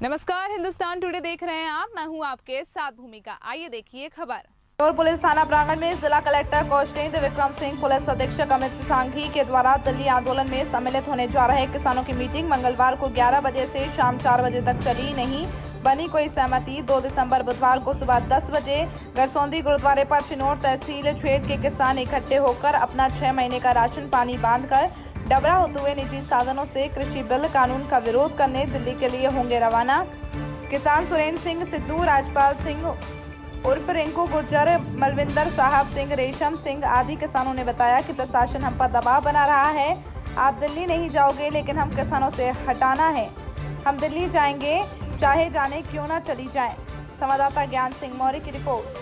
नमस्कार, हिंदुस्तान टुडे देख रहे हैं आप। मैं हूं आपके साथ भूमिका। आइए देखिए खबर। और पुलिस थाना प्रांगण में जिला कलेक्टर कौशलेंद्र विक्रम सिंह, पुलिस अधीक्षक अमित सांघी के द्वारा दिल्ली आंदोलन में सम्मिलित होने जा रहे किसानों की मीटिंग मंगलवार को 11 बजे से शाम 4 बजे तक चली। नहीं बनी कोई सहमति। 2 दिसंबर बुधवार को सुबह 10 बजे गरसौंदी गुरुद्वारे पर चिनौर तहसील क्षेत्र के किसान इकट्ठे होकर अपना 6 महीने का राशन पानी बांधकर डबरा होते हुए निजी साधनों से कृषि बिल कानून का विरोध करने दिल्ली के लिए होंगे रवाना। किसान सुरेंद्र सिंह सिद्धू, राजपाल सिंह उर्फ रिंकू गुर्जर, मलविंदर साहब सिंह, रेशम सिंह आदि किसानों ने बताया कि प्रशासन हम पर दबाव बना रहा है। आप दिल्ली नहीं जाओगे, लेकिन हम किसानों से हटाना है। हम दिल्ली जाएंगे, चाहे जाने क्यों ना चली जाएं। संवाददाता ज्ञान सिंह मौर्य की रिपोर्ट।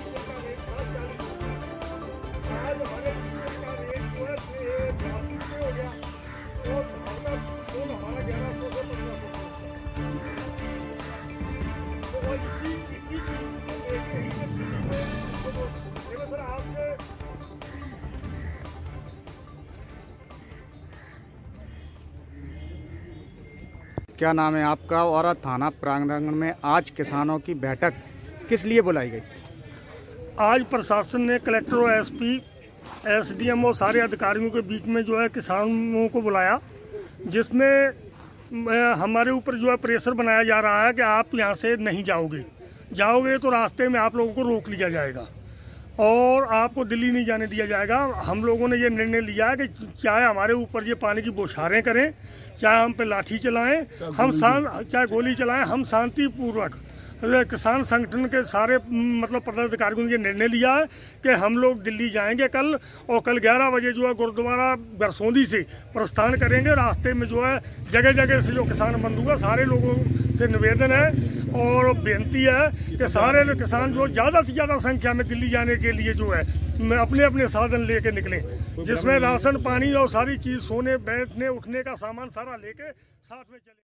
क्या नाम है आपका और थाना प्रांगण में आज किसानों की बैठक किस लिए बुलाई गई? आज प्रशासन ने कलेक्टर और एसपी, एसडीएम और सारे अधिकारियों के बीच में जो है किसानों को बुलाया, जिसमें हमारे ऊपर जो है प्रेशर बनाया जा रहा है कि आप यहाँ से नहीं जाओगे तो रास्ते में आप लोगों को रोक लिया जाएगा और आपको दिल्ली नहीं जाने दिया जाएगा। हम लोगों ने ये निर्णय लिया है कि चाहे हमारे ऊपर ये पानी की बौछारें करें, चाहे हम पे लाठी चलाएं, चाहे गोली चलाएं, हम शांतिपूर्वक किसान संगठन के सारे पदाधिकारियों ने ये निर्णय लिया है कि हम लोग दिल्ली जाएंगे कल, और कल 11 बजे जो है गुरुद्वारा गरसौंदी से प्रस्थान करेंगे। रास्ते में जो है जगह जगह से जो किसान बंधुआ सारे लोगों से निवेदन है और बेनती है कि सारे किसान जो ज़्यादा से ज़्यादा संख्या में दिल्ली जाने के लिए जो है अपने अपने साधन लेके निकलें, जिसमें राशन पानी और सारी चीज़, सोने बैठने उठने का सामान सारा लेके साथ में चले।